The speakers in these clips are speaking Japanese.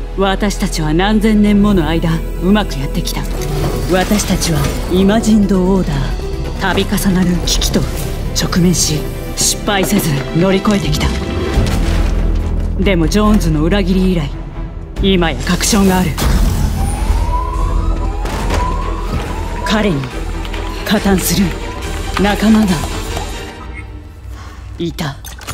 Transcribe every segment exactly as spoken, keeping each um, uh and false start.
私たちは何千年もの間うまくやってきた。私たちはイマジンドオーダー、度重なる危機と直面し失敗せず乗り越えてきた。でもジョーンズの裏切り以来、今や確証がある。彼に加担する仲間がいた。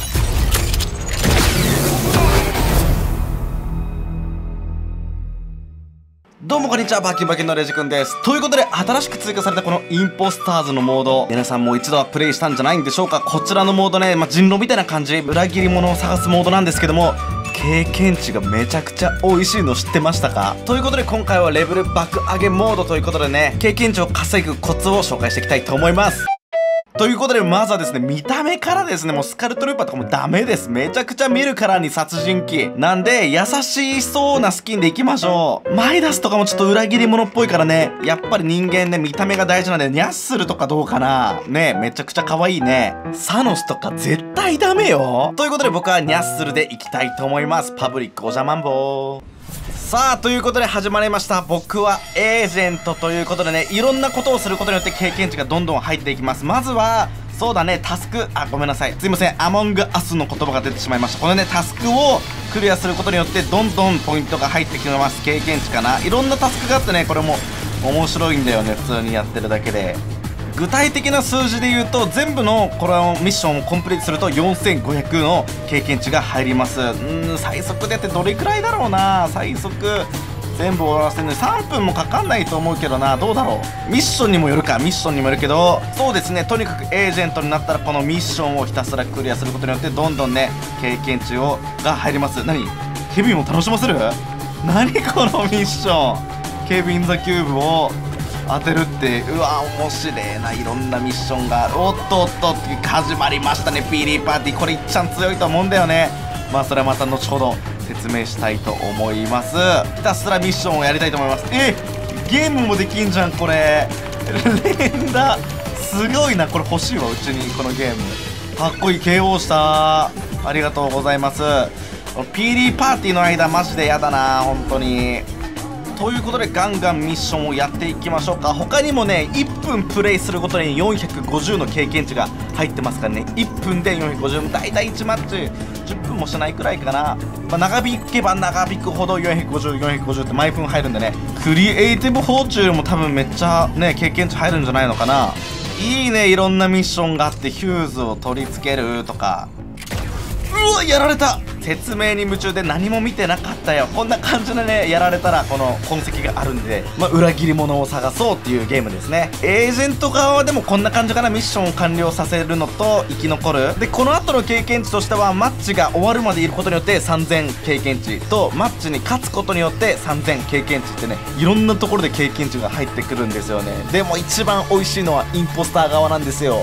どうもこんにちは、バキバキのレジくんです。ということで、新しく追加されたこのインポスターズのモード、皆さんも一度はプレイしたんじゃないんでしょうか。こちらのモードね、まあ、人狼みたいな感じ、裏切り者を探すモードなんですけども、経験値がめちゃくちゃ美味しいの知ってましたか？ということで、今回はレベル爆上げモードということでね、経験値を稼ぐコツを紹介していきたいと思います。ということで、まずはですね、見た目からですね、もうスカルトルーパーとかもダメです。めちゃくちゃ見るからに殺人鬼。なんで、優しそうなスキンでいきましょう。マイダスとかもちょっと裏切り者っぽいからね、やっぱり人間ね、見た目が大事なんで、ニャッスルとかどうかなね、めちゃくちゃ可愛いね。サノスとか絶対ダメよ。ということで、僕はニャッスルでいきたいと思います。パブリックおじゃまんぼー。さあ、ということで始まりました。僕はエージェントということでね、いろんなことをすることによって経験値がどんどん入っていきます。まずは、そうだね、タスク、あ、ごめんなさい。すいません、アモングアスの言葉が出てしまいました。このね、タスクをクリアすることによって、どんどんポイントが入ってきます。経験値かな。いろんなタスクがあってね、これも面白いんだよね、普通にやってるだけで。具体的な数字で言うと、全部のこのミッションをコンプリートするとよんせんごひゃくの経験値が入ります。うーん、最速でやってどれくらいだろうな。最速全部終わらせるのにさんぷんもかかんないと思うけどな。どうだろう。ミッションにもよるか。ミッションにもよるけど、そうですね、とにかくエージェントになったらこのミッションをひたすらクリアすることによってどんどんね、経験値をが入ります。何、ケビンを楽しませる？何このミッション。ケビン・ザ・キューブを当てるって、うわ面白いな。いろんなミッションがある。おっとおっと始まりましたね、ピーリーパーティー。これいっちゃん強いと思うんだよね。まあそれはまた後ほど説明したいと思います。ひたすらミッションをやりたいと思います。え、ゲームもできんじゃんこれ。連打すごいな。これ欲しいわ、うちにこのゲーム。かっこいい。 ケーオー した。ありがとうございます。ピーリーパーティーの間マジでやだな本当に。ということで、ガンガンミッションをやっていきましょうか。他にもね、いっぷんプレイするごとによんひゃくごじゅうの経験値が入ってますからね。いっぷんでよんひゃくごじゅう、だいたいいちマッチじゅっぷんもしないくらいかな。まあ、長引けば長引くほどよんひゃくごじゅう、よんひゃくごじゅうって毎分入るんでね。クリエイティブフォーチュンも多分めっちゃね、経験値入るんじゃないのかな。いいね、いろんなミッションがあって、ヒューズを取り付けるとか。うわ、やられた。説明に夢中で何も見てなかったよ。こんな感じでね、やられたらこの痕跡があるんで、まあ、裏切り者を探そうっていうゲームですね。エージェント側はでもこんな感じかな。ミッションを完了させるのと生き残る。で、この後の経験値としては、マッチが終わるまでいることによってさんぜん経験値と、マッチに勝つことによってさんぜん経験値ってね、いろんなところで経験値が入ってくるんですよね。でも一番美味しいのはインポスター側なんですよ。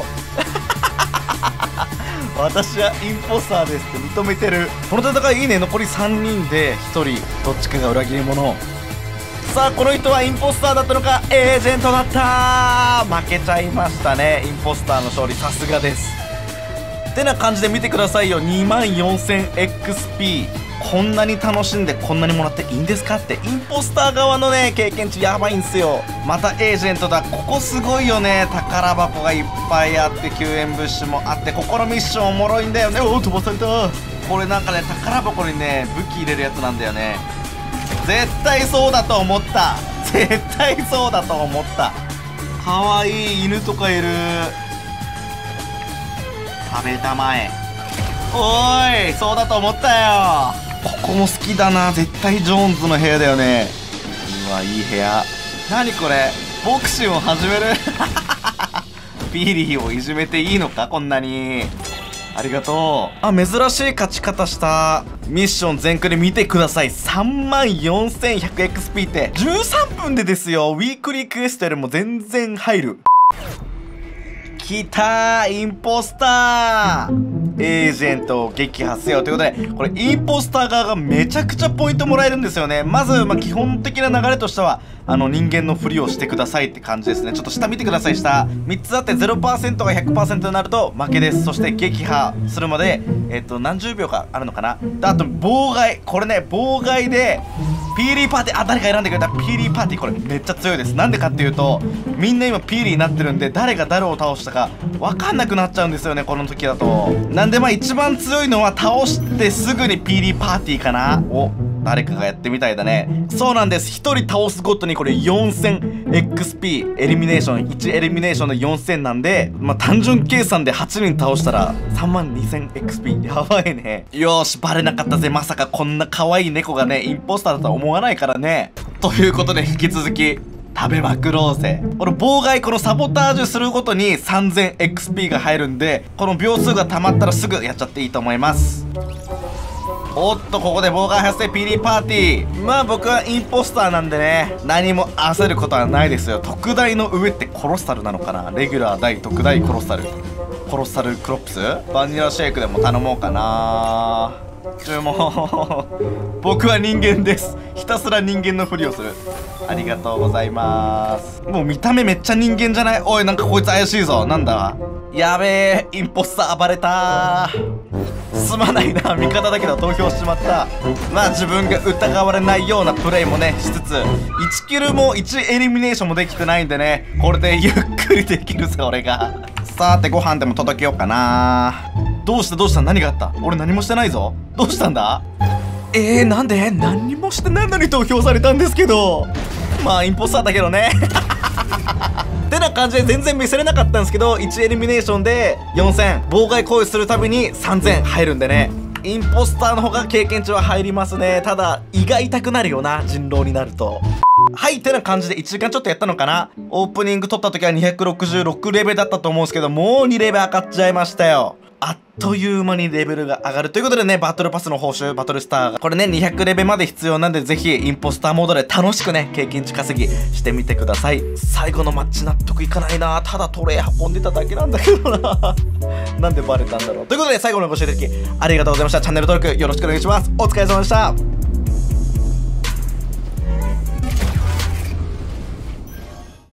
私はインポスターですって認めてる。この戦いいいね。残りさんにんでひとりどっちかが裏切り者。さあ、この人はインポスターだったのかエージェントだった。負けちゃいましたね。インポスターの勝利、さすがです。ってな感じで見てくださいよ。 にまんよんせんエックスピー。 こんなに楽しんでこんなにもらっていいんですかって。インポスター側のね、経験値やばいんすよ。またエージェントだ。ここすごいよね。宝箱がいっぱいあって、救援物資もあって、ここのミッションおもろいんだよね。おお、飛ばされた。これなんかね、宝箱にね、武器入れるやつなんだよね。絶対そうだと思った。絶対そうだと思った。かわいい犬とかいる。食べたまえ。おーい、そうだと思ったよ。ここも好きだな。絶対ジョーンズの部屋だよね。うわ、いい部屋。何これ、ボクシングを始める。ピーリーをいじめていいのか、こんなに。ありがとう。あ、珍しい勝ち方した。ミッション全クリ見てください。さんまんよんせんひゃくエックスピー ってじゅうさんぷんでですよ。ウィークリークエストよりも全然入る。きたー、インポスター。エージェントを撃破せよということで、これインポスター側がめちゃくちゃポイントもらえるんですよね。まず、まあ、基本的な流れとしては、あの人間のふりをしてくださいって感じですね。ちょっと下見てください。下みっつあって ゼロパーセント が ひゃくパーセント になると負けです。そして撃破するまでえっと何十秒かあるのかな。で、あと妨害。これね、妨害でピーリーパーティー、あ、誰か選んでくれた。ピーリーパーティー、これめっちゃ強いです。なんでかっていうと、みんな今ピーリーになってるんで、誰が誰を倒したか分かんなくなっちゃうんですよね、この時だと。なんでまあ一番強いのは倒してすぐにピーリーパーティーかな。お、誰かがやってみたいだね。そうなんです。ひとり倒すごとにこれ よんせんエックスピー エリミネーション、いちエリミネーションでよんせんなんで、まあ単純計算ではちにん倒したらさんまんにせんエックスピー。やばいね。よーし、バレなかったぜ。まさかこんな可愛い猫がね、インポスターだとは思わないからね。ということで引き続き食べまくろうぜ。この妨害、このサボタージュするごとに さんぜんエックスピー が入るんで、この秒数が溜まったらすぐやっちゃっていいと思います。おっと、ここで妨害発生、ピーリーパーティー。まあ僕はインポスターなんでね、何も焦ることはないですよ。特大の上ってコロッサルなのかな。レギュラー大特大コロッサル、コロッサルクロップス、バニラシェイクでも頼もうかな。注文。僕は人間です。ひたすら人間のふりをする。ありがとうございます。もう見た目めっちゃ人間じゃない？おい、なんかこいつ怪しいぞ。なんだ？やべえ、インポスター暴れたー。すまないな、味方だけど投票しちまった。まあ自分が疑われないようなプレイもねしつつ、いちキルもいちエリミネーションもできてないんでね、これでゆっくりできるぜ俺が。さてご飯でも届けようかな。どうしたどうした、何があった？俺何もしてないぞ。どうしたんだ？えー、なんで？何にもしてないのに投票されたんですけど。まあインポスターだけどね。ってな感じで全然見せれなかったんですけど、いちエリミネーションでよんせん、妨害行為するたびにさんぜん入るんでね、インポスターの方が経験値は入りますね。ただ胃が痛くなるよな、人狼になると。はい、ってな感じでいちじかんちょっとやったのかな。オープニング撮った時はにひゃくろくじゅうろくレベルだったと思うんですけど、もうにレベル上がっちゃいましたよ。あっという間にレベルが上がるということでね、バトルパスの報酬、バトルスターがこれねにひゃくレベルまで必要なんで、ぜひインポスターモードで楽しくね経験値稼ぎしてみてください。最後のマッチ納得いかないな。ただトレイ運んでただけなんだけどな。なんでバレたんだろう。ということで最後までご視聴いただきありがとうございました。チャンネル登録よろしくお願いします。お疲れ様でした。